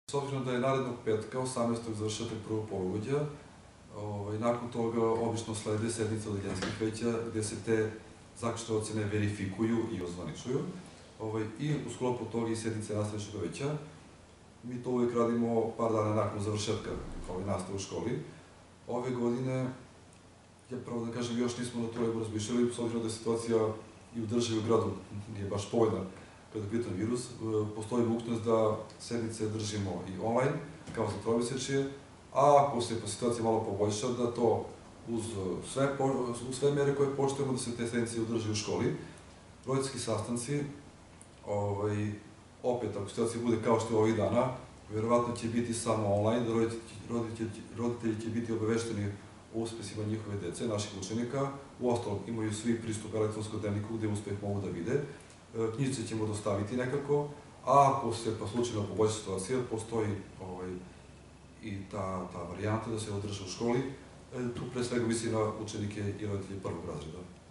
S obzirom da je narednog petka, 18. završetak prvog polugođa, nakon toga obično slede sednice odeljenskih veća gde se te zaključne ocene verifikuju i ozvaničuju. I u sklopu toga i sednice nastavničkog veća. Mi to uvijek radimo par dana nakon završetka nastave u školi. Ove godine, ja pravo da kažem, još nismo na to lepo razmišljali, s obzirom da je situacija i u državi u gradu nije baš povoljna kada je pitan virus. Postoji mogućnost da sednice držimo i online, kao za tromesečje, a ako se situacija malo poboljša, da to uz sve mere koje poštujemo da se te sednice održi u školi. Roditeljski sastanci, opet, ako situacija bude kao što je ovih dana, verovatno će biti samo online, roditelji će biti obavešteni o uspesima njihove dece, naših učenika. Uostalom, imaju svi pristup elektronskom dnevniku gde uspeh mogu da vide. Knjižice ćemo dostaviti nekako, a ako se pa slučajno poboljša situacija, postoji i ta varijanta da se održe u školi. Tu pre svega mislim na učenike i roditelje prvog razreda.